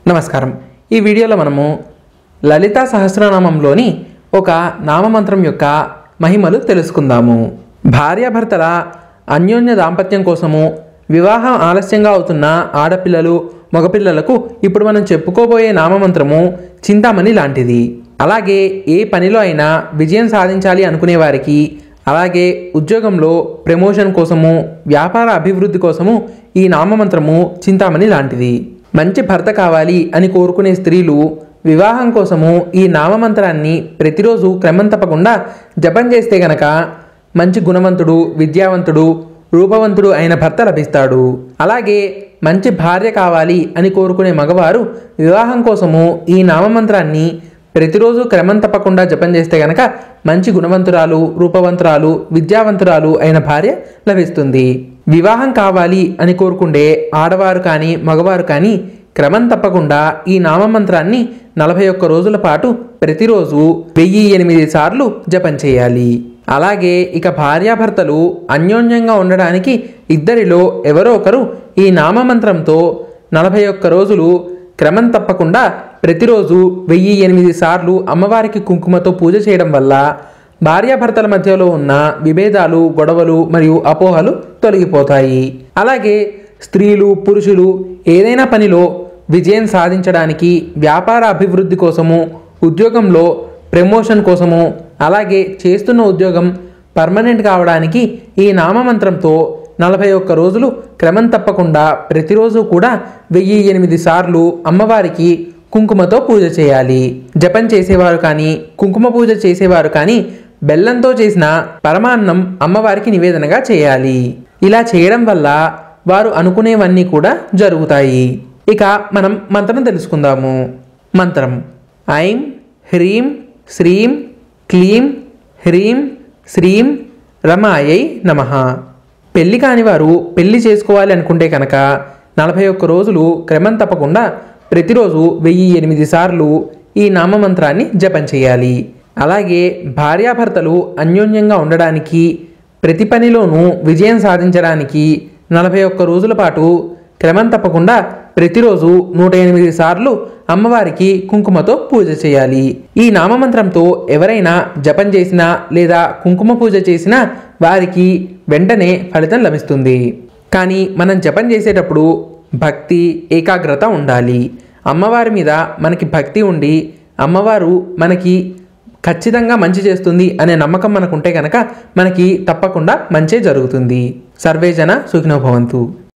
నమస్కారం। ఈ వీడియోలో మనము లలితా సహస్రనామంలోని ఒక నామమంత్రం యొక్క మహిమలు తెలుసుకుందాము। భార్యాభర్తల అన్యోన్య దాంపత్యం కోసము వివాహం ఆలస్యంగా అవుతున్న ఆడపిల్లలు మగపిల్లలకు ఇప్పుడు మనం చెప్పుకోబోయే నామమంత్రము చింతామణి లాంటిది। అలాగే ఏ పనిలో అయినా విజయం సాధించాలి అనుకునే వారికి, అలాగే ఉద్యోగంలో ప్రమోషన్ కోసము, వ్యాపార అభివృద్ధి కోసము ఈ నామమంత్రము చింతామణి లాంటిది। మంచి భర్త కావాలి అని కోరుకునే స్త్రీలు వివాహం కోసము ఈ నామమంత్రాన్ని ప్రతిరోజు క్రమం తప్పకుండా జపం చేస్తే గనక మంచి గుణవంతుడు, విద్యావంతుడు, రూపవంతుడు అయిన భర్త లభిస్తాడు। అలాగే మంచి భార్య కావాలి అని కోరుకునే మగవారు వివాహం కోసము ఈ నామమంత్రాన్ని ప్రతిరోజు క్రమం తప్పకుండా జపం చేస్తే గనక మంచి గుణవంతురాలు, రూపవంతురాలు, విద్యావంతురాలు అయిన భార్య లభిస్తుంది। వివాహం కావాలి అని కోరుకుంటే ఆడవారు కానీ మగవారు కానీ క్రమం తప్పకుండా ఈ నామమంత్రాన్ని 41 రోజుల పాటు ప్రతిరోజు 1008 సార్లు జపం చేయాలి। అలాగే ఇక భార్యాభర్తలు అన్యోన్యంగా ఉండడానికి ఇద్దరిలో ఎవరో ఒకరు ఈ నామమంత్రంతో 41 రోజులు క్రమం తప్పకుండా ప్రతిరోజు 1008 సార్లు అమ్మవారికి కుంకుమతో పూజ చేయడం వల్ల భార్యాభర్తల మధ్యలో ఉన్న విభేదాలు, గొడవలు మరియు అపోహలు తొలగిపోతాయి। అలాగే స్త్రీలు, పురుషులు ఏదైనా పనిలో విజయం సాధించడానికి, వ్యాపార అభివృద్ధి కోసము, ఉద్యోగంలో ప్రమోషన్ కోసము, అలాగే చేస్తున్న ఉద్యోగం పర్మనెంట్ కావడానికి ఈ నామమంత్రంతో 41 రోజులు క్రమం తప్పకుండా ప్రతిరోజు కూడా 1008 సార్లు అమ్మవారికి కుంకుమతో పూజ చేయాలి। జపం చేసేవారు కానీ, కుంకుమ పూజ చేసేవారు కానీ బెల్లంతో చేసిన పరమాన్నం అమ్మవారికి నివేదనగా చేయాలి। ఇలా చేయడం వల్ల వారు అనుకునేవన్నీ కూడా జరుగుతాయి। ఇక మనం మంత్రం తెలుసుకుందాము। మంత్రం ఐం హ్రీం శ్రీం క్లీం హ్రీం శ్రీం రమాయై నమః। పెళ్లి కాని వారు పెళ్లి చేసుకోవాలి అనుకుంటే కనుక 41 రోజులు క్రమం తప్పకుండా ప్రతిరోజు 1008 సార్లు ఈ నామమంత్రాన్ని జపం చేయాలి। అలాగే భార్యాభర్తలు అన్యోన్యంగా ఉండడానికి, ప్రతి పనిలోనూ విజయం సాధించడానికి 41 రోజుల పాటు క్రమం తప్పకుండా ప్రతిరోజు 108 సార్లు అమ్మవారికి కుంకుమతో పూజ చేయాలి। ఈ నామమంత్రంతో ఎవరైనా జపం చేసినా లేదా కుంకుమ పూజ చేసినా వారికి వెంటనే ఫలితం లభిస్తుంది। కానీ మనం జపం చేసేటప్పుడు భక్తి, ఏకాగ్రత ఉండాలి। అమ్మవారి మీద మనకి భక్తి ఉండి అమ్మవారు మనకి ఖచ్చితంగా మంచి చేస్తుంది అనే నమ్మకం మనకుంటే కనుక మనకి తప్పకుండా మంచే జరుగుతుంది। సర్వేజన సుఖినో భవంతు।